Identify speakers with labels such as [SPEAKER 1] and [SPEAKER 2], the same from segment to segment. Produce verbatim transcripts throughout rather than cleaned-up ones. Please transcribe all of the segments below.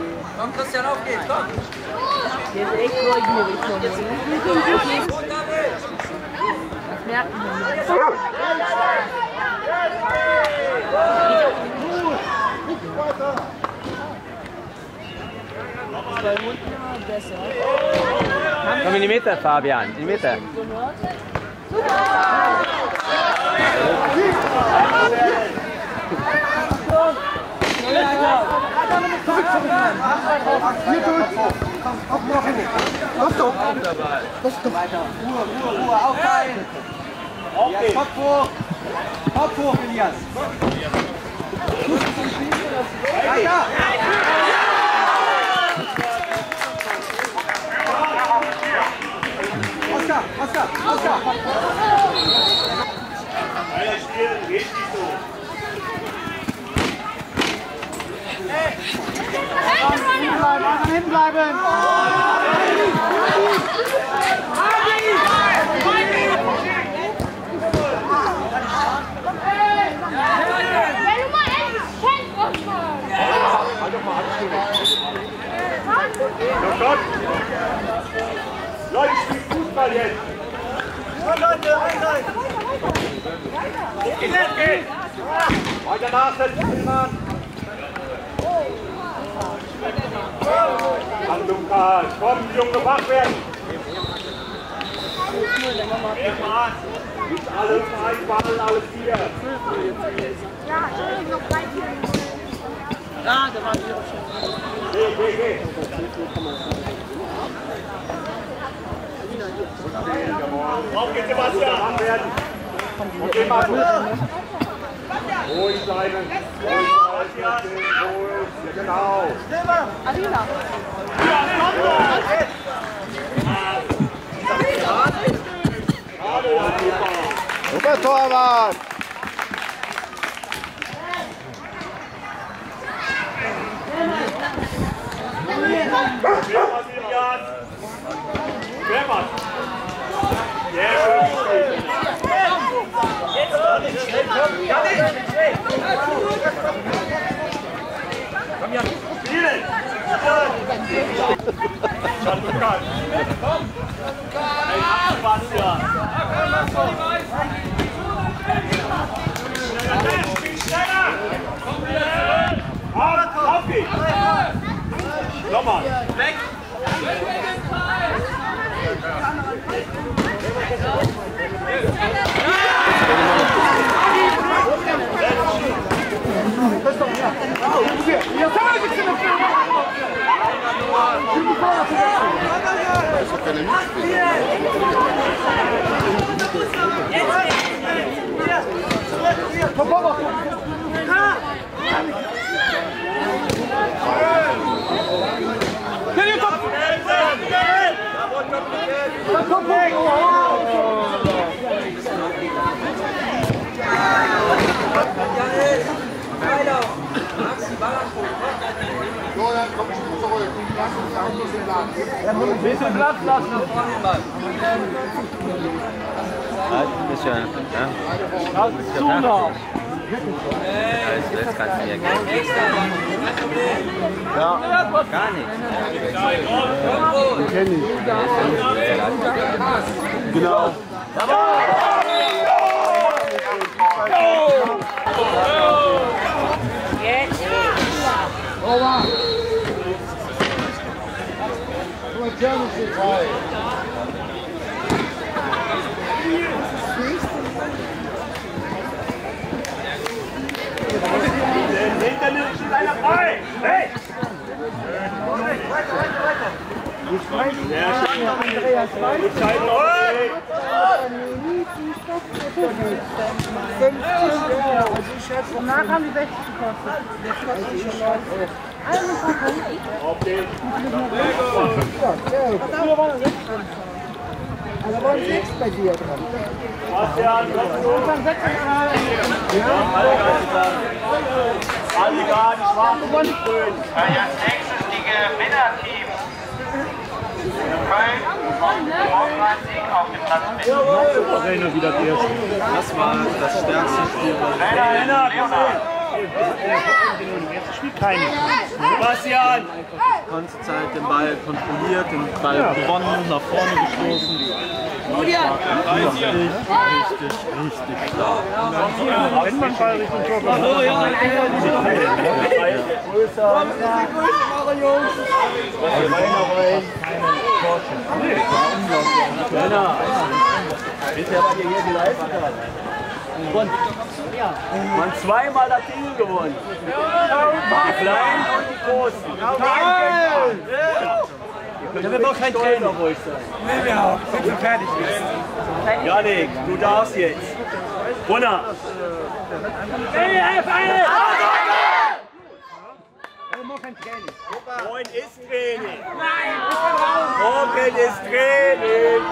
[SPEAKER 1] Komm, Christian, auf geht's, komm!
[SPEAKER 2] Der ist echt neugierig schon. Das merken wir nicht. Bei unten immer besser.
[SPEAKER 3] Komm in die Mitte, Fabian, in die Mitte.
[SPEAKER 1] Lass doch! Lass doch! Ruhe, Ruhe, Ruhe, aufteilen! Elias, Kopf hoch! Kopf hoch, Elias! Weiter! Oskar, Oskar, Oskar!
[SPEAKER 4] Einer spielen, geht nicht so.
[SPEAKER 1] Hinten bleiben!
[SPEAKER 4] Oh Gott! Leute, spielt Fußball jetzt!
[SPEAKER 1] Leute, rein!
[SPEAKER 4] Geht, geht! Weiter nachsetzen, Mann! Achtung, Karl! Komm, Junge, wach werden! Nicht alles einballen, alles hier!
[SPEAKER 2] Ja, da waren wir auch schon.
[SPEAKER 4] Geh, geh, geh! Auf geht's, Sebastian! Wach werden! Und geh mal durch! Ruhig bleiben! Ruhig bleiben! Ruhig! Genau!
[SPEAKER 2] Alina.
[SPEAKER 3] Super Torwart!
[SPEAKER 4] Wer was? Komm ja, spielen! Schon bekannt. Ein Sebastian. Schneller! Auf geht's! Nochmal! Weg!
[SPEAKER 1] Ein bisschen Platz lassen.
[SPEAKER 3] Ein bisschen, ja?
[SPEAKER 1] Das ist zu nah.
[SPEAKER 3] Also jetzt kannst du ja gehen.
[SPEAKER 1] Ja.
[SPEAKER 3] Gar nicht.
[SPEAKER 1] Den kenne ich. Genau.
[SPEAKER 2] Jetzt.
[SPEAKER 1] Over. Nur Germany frei.
[SPEAKER 4] Hinter mir steht einer frei! Hey! Sehr schön.
[SPEAKER 1] Andreas Weiß.
[SPEAKER 4] Die Zeit noch nicht.
[SPEAKER 2] fünfzig Euro. Also ich schätze, danach haben die sechzig gekostet. Jetzt kostet die schon neun Euro. Eine Packung.
[SPEAKER 4] Auf den.
[SPEAKER 1] Früher waren sechs drin. Also da waren sechs bei dir dran.
[SPEAKER 4] Bastian, kommst du? Alle gar die schwarzen und die grünen.
[SPEAKER 5] Als nächstes die Gewinnerteams. Köln, Nordrhein-Sieg auf dem Platz mit.
[SPEAKER 4] Souveräner wieder die ersten.
[SPEAKER 3] Das war das stärkste Spiel.
[SPEAKER 5] Trainer Leonard.
[SPEAKER 4] Spielt keine. Sebastian!
[SPEAKER 1] Die ganze Zeit den Ball kontrolliert, den Ball ja. gewonnen, nach vorne gestoßen. Julian! Richtig, richtig, richtig klar.
[SPEAKER 4] Wenn man Ball Richtung Tor kommt,
[SPEAKER 1] oh, ja, größer.
[SPEAKER 4] Bisher war dir hier geleistet hat. Man zweimal das Ding gewonnen. Die Kleinen und die Großen.
[SPEAKER 1] Da wird noch kein Training.
[SPEAKER 4] Nee, wir auch. Sind wir fertig jetzt. Janik, du darfst jetzt. Runter. Moin ist Training. Morgen ist Training.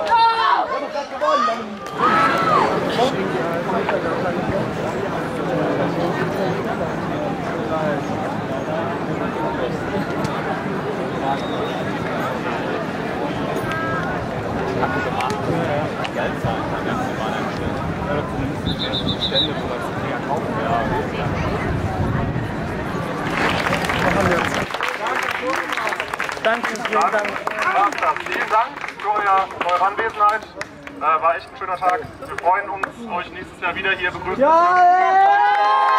[SPEAKER 1] Danke, vielen Dank.
[SPEAKER 6] Vielen Dank für euer, eure Anwesenheit. Äh, war echt ein schöner Tag. Wir freuen uns, euch nächstes Jahr wieder hier begrüßen zu dürfen.